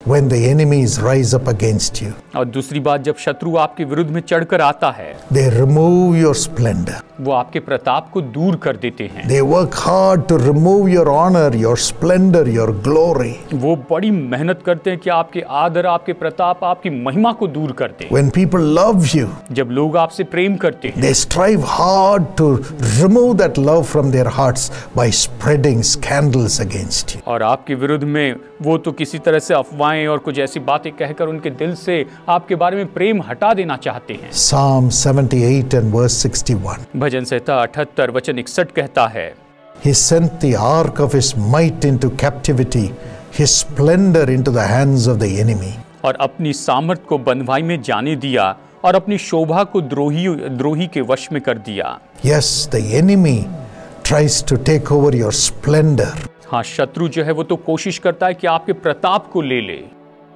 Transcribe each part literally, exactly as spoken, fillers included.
when the enemies rise up against you, और दूसरी बात, जब शत्रु आपके विरुद्ध में चढ़कर आता है, they remove your splendor. वो आपके प्रताप को दूर कर देते हैं। They work hard to remove your honor, your splendor, your glory. वो बड़ी मेहनत करते हैं कि आपके आदर, आपके प्रताप, आपकी महिमा को दूर कर दें। When people love you, जब लोग आपसे प्रेम करते हैं, they strive hard to remove that love from their hearts by spreading scandals against you. और आपके विरुद्ध में वो तो किसी तरह से अफवाहें और कुछ ऐसी बातें कहकर उनके दिल से आपके बारे में प्रेम हटा देना चाहते हैं। Psalm seventy-eight and verse sixty-one. भजन संहिता अठहत्तर वचन इकसठ कहता है, He sent the ark of his might into captivity, his splendor into the hands of the enemy. और अपनी सामर्थ को बंधुआई में जाने दिया और अपनी शोभा को द्रोही द्रोही के वश में कर दिया। Yes, the enemy tries to take over your splendor. हाँ, शत्रु जो है वो तो कोशिश करता है कि आपके प्रताप को ले ले।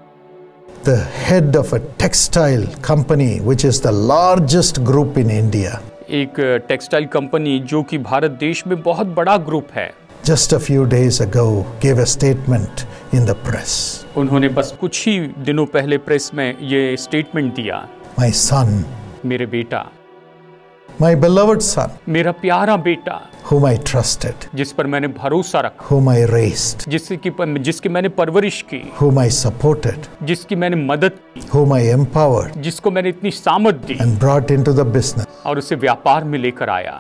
The head of a textile company, which is the largest group in India, एक टेक्सटाइल कंपनी जो कि भारत देश में बहुत बड़ा ग्रुप है, just a few days ago gave a statement in the press. उन्होंने बस कुछ ही दिनों पहले प्रेस में ये स्टेटमेंट दिया, My son, मेरे बेटा, my beloved son, मेरा प्यारा बेटा, whom I trusted, जिस पर मैंने भरोसा रखा, whom I raised, जिसकी जिसकी मैंने परवरिश की, whom I supported, जिसकी मैंने मदद की, whom I empowered जिसको मैंने इतनी सामर्थ दी and brought into the business, और उसे व्यापार में लेकर आया,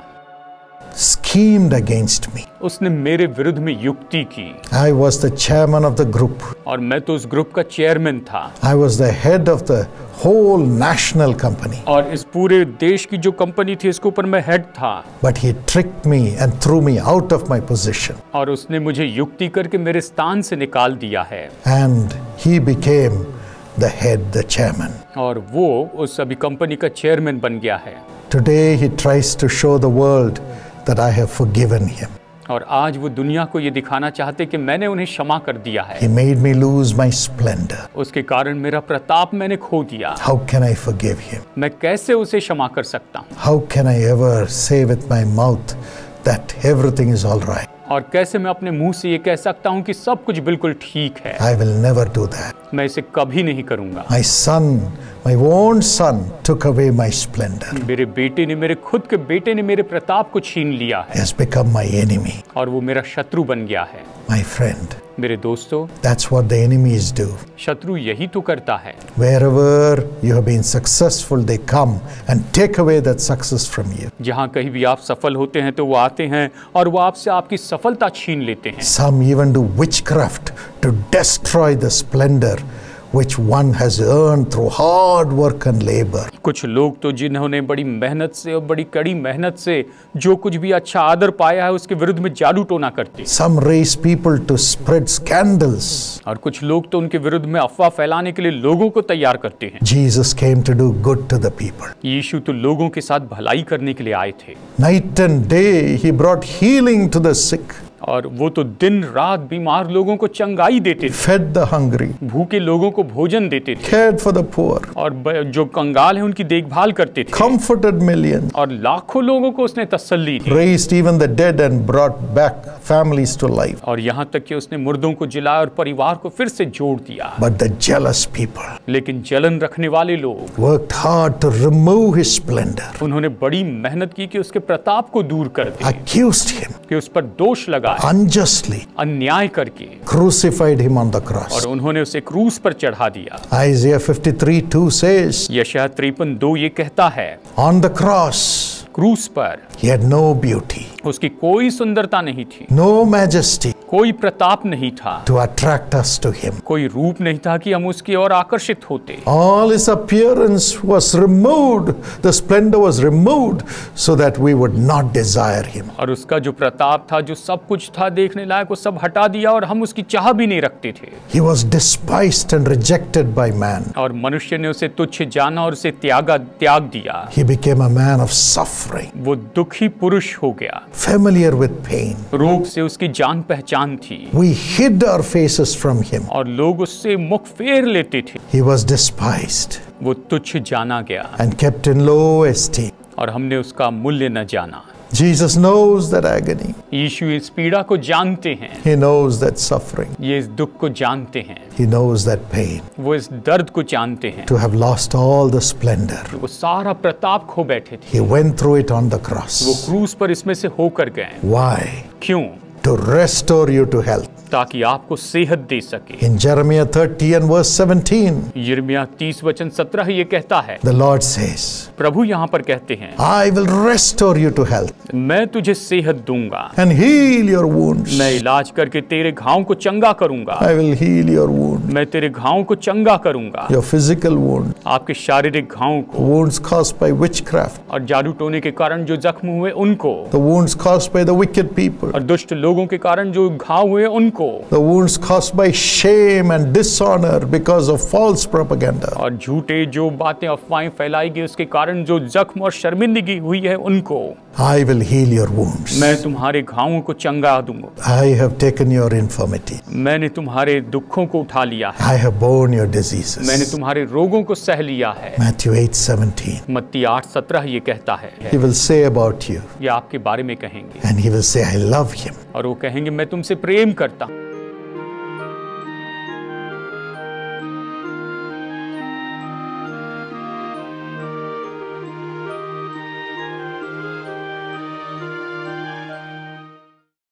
schemed against me. उसने मेरे विरुद्ध में युक्ति की। I was the chairman of the group. और मैं तो उस ग्रुप का चेयरमैन था। I was the head of the whole national company. और इस पूरे देश की जो कंपनी थी इसके ऊपर मैं हेड था। But he tricked me and threw me out of my position. और उसने मुझे युक्ति करके मेरे स्थान से निकाल दिया है। And he became the head, the chairman. और वो उस अभी कंपनी का चेयरमैन बन गया है। Today he tries to show the world that I have forgiven him. और आज वो दुनिया को ये दिखाना चाहते कि मैंने उन्हें क्षमा कर दिया है। He made me lose my splendor. उसके कारण मेरा प्रताप मैंने खो दिया। How can I forgive him? मैं कैसे उसे क्षमा कर सकता हूँ? How can I ever say with my mouth that everything is all right? और कैसे मैं अपने मुंह से ये कह सकता हूँ कि सब कुछ बिल्कुल ठीक है? I will never do that. मैं इसे कभी नहीं करूँगा। My son, my own son, took away my splendor. मेरे बेटे ने, मेरे खुद के बेटे ने मेरे प्रताप को छीन लिया है। He has become my enemy. और वो मेरा शत्रु बन गया है। My friend, मेरे दोस्तों, that's what the enemies do. शत्रु यही तो करता है। Wherever you have been successful, they come and take away that success from you. जहाँ कहीं भी आप सफल होते हैं तो वो आते हैं और वो आपसे आपकी सफलता छीन लेते हैं। Some even do witchcraft to destroy the splendor which one has earned through hard work and labor. कुछ लोग तो जिन्होंने बड़ी मेहनत से और बड़ी कड़ी मेहनत से जो कुछ भी अच्छा आदर पाया है उसके विरुद्ध में जादू टोना करते। Some raise people to spread scandals. और कुछ लोग तो उनके विरुद्ध में अफवाह फैलाने के लिए लोगों को तैयार करते हैं। Jesus came to do good to the people. यीशु तो लोगों के साथ भलाई करने के लिए आए थे। Night and day he brought healing to the sick. और वो तो दिन रात बीमार लोगों को चंगाई देते थे, fed the hungry, भूखे लोगों को भोजन देते थे, cared for the poor, और जो कंगाल हैं उनकी देखभाल करते थे, comforted millions, और लाखों लोगों को उसने तसल्ली दी, raised even the dead and brought back families to life. और यहाँ तक कि उसने मुर्दों को जिलाया और परिवार को फिर से जोड़ दिया। But the jealous people, लेकिन जलन रखने वाले लोग worked hard to remove his splendor. उन्होंने बड़ी मेहनत की कि उसके प्रताप को दूर कर दे, accused him, कि उस पर दोष लगा, unjustly, अन्याय करके, crucified him on the cross. और उन्होंने उसे क्रूस पर चढ़ा दिया। Isaiah fifty-three two says, यशायाह तिरपन दो ये कहता है, on the cross, क्रूस पर he had no beauty, उसकी कोई सुंदरता नहीं थी, no majesty, कोई प्रताप नहीं था, to attract us to him. कोई रूप नहीं था कि हम उसकी ओर आकर्षित होते। All his appearance was removed, the splendor was removed, so that we would not desire him. और उसका जो प्रताप था, जो सब कुछ था देखने लायक, वो सब हटा दिया और हम उसकी चाह भी नहीं रखते थे। He was despised and rejected by man. और मनुष्य ने उसे तुच्छ जाना और उसे त्यागा त्याग दिया। He became a man of suffering, वो दुखी पुरुष हो गया, familiar with pain. रोग से उसकी जान पहचान थी। We hid our faces from him. और लोग उससे मुख फेर लेते थे। He was despised वो तुच्छ जाना गया and kept in low esteem. और हमने उसका मूल्य न जाना। Jesus knows that agony. यीशु इस पीड़ा को जानते हैं, He knows that suffering. ये इस दुख को जानते हैं, He knows that pain. वो इस दर्द को जानते हैं, To have lost all the splendor. वो सारा प्रताप खो बैठे थे, He went through it on the वो cross. क्रूस पर इसमें से होकर गए। Why? क्यों? To restore you to health. ताकि आपको सेहत दे सके। In Jeremiah thirty and verse seventeen, यिर्मयाह तीस वचन सत्रह ये कहता है, the Lord says, प्रभु यहाँ पर कहते हैं, I will restore you to health मैं तुझे सेहत दूंगा, and heal your wounds. मैं इलाज करके तेरे घावों को चंगा करूंगा, I will heal your wound, मैं तेरे घावों को चंगा करूंगा, your physical wound, आपके शारीरिक घावों को, wounds caused by witchcraft, और जादू टोने के कारण जो जख्म हुए उनको, the wounds caused by the wicked people, और दुष्ट लोगों के कारण जो घाव हुए उनको, the wounds caused by shame and dishonor because of false propaganda. और झूठे जो बातें अफवाहें फैलाई गई उसके कारण जो जख्म और शर्मिंदगी हुई है उनको, I will heal your wounds. मैं तुम्हारे घावों को चंगा दूंगा, I have taken your infirmity. मैंने तुम्हारे दुखों को उठा लिया है, I have borne your मैंने diseases. तुम्हारे रोगों को सह लिया है। Matthew eight seventeen. मत्ती आठ सत्रह ये कहता है, He will say about you, ये आपके बारे में कहेंगे, and he will say, I love him. और वो कहेंगे मैं तुमसे प्रेम करता हूँ।